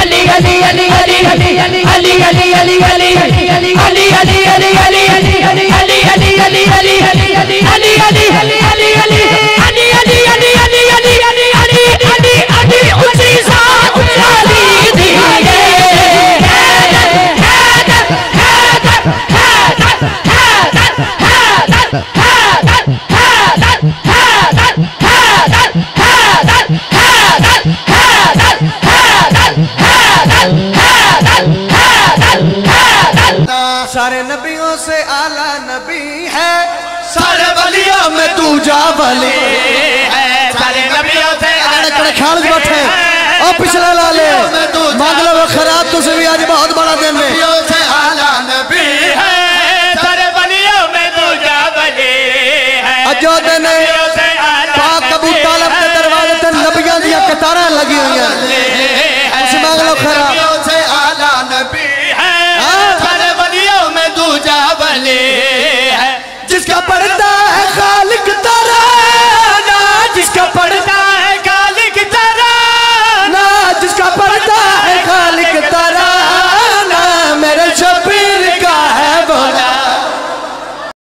سارے نبیوں سے اعلیٰ نبی ہے، سارے ولیوں میں تو جا ولی ہے، سارے نبیوں سے اعلیٰ خالص بیٹھے اور پچھلے لالے مانگلہ و خیرات تو سے بھی آج بہت بڑا دن ہے، نبیوں سے اعلیٰ نبی ہے، سارے ولیوں میں تو جا ولی ہے، اجو دن پاک ابو طالب کے دروازے تے نبیوں دیا کتاریں لگی ہوئی ہیں، اسے مانگلہ و خیرات جس کا پردہ